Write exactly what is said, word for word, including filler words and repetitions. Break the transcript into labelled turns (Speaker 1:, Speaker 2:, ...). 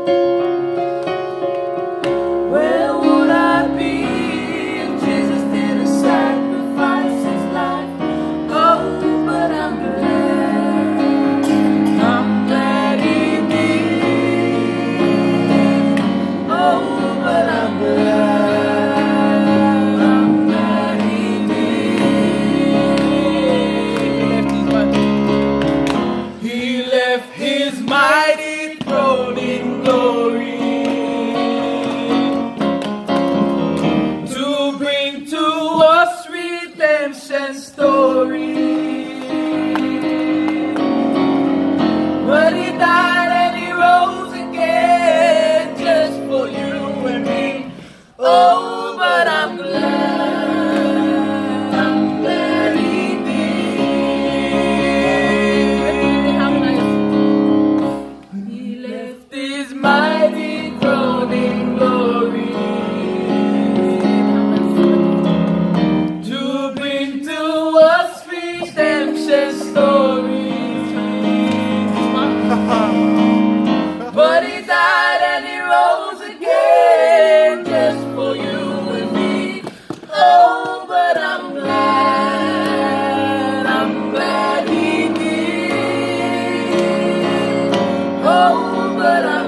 Speaker 1: Where would I be if Jesus didn't sacrifice his life? Oh, but I'm glad, I'm glad he did. Oh, but I'm glad, I'm glad he did. He left his mighty throne in glory redemption story, but he died and he rose again just for you and me. Oh, but I'm glad, I'm glad he did. He left his mighty throne in glory stories. But he died and he rose again just for you and me. Oh, but I'm glad, I'm glad he did. Oh, but I'm